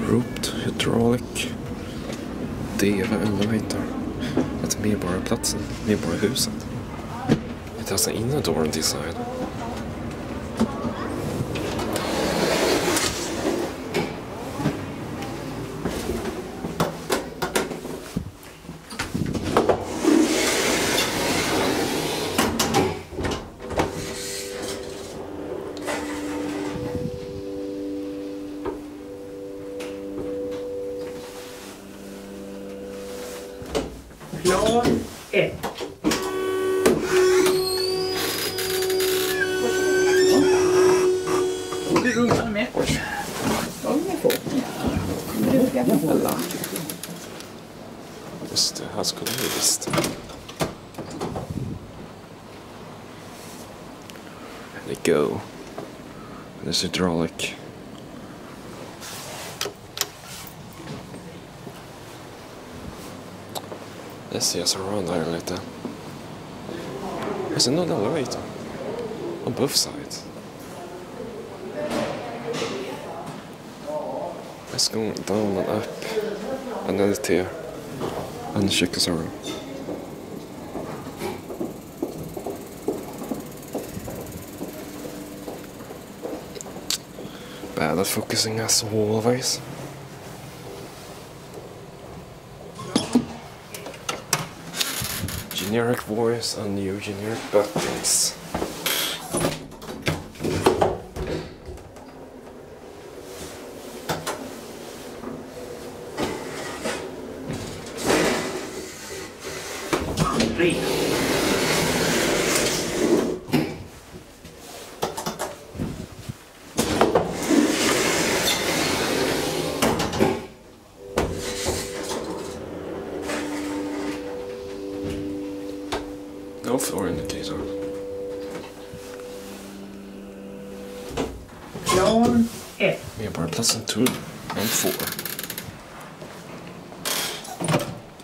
Roped Hydraulic Deva Elevator. Ett medborgarplatsen, medborgarhuset. It has an inner door on this side. Plan 1. Du ungarna med? De är få. Brukar behålla. Just det, här skulle vi visst. There they go. There's hydraulic. Let's see us around here later. There's another elevator on both sides. Let's go down and up and then it's here and check us around. Bad at focusing as always. Generic voice and new generic buttons. No floor indicator. Plan 1. Medborgarplatsen 2 and 4.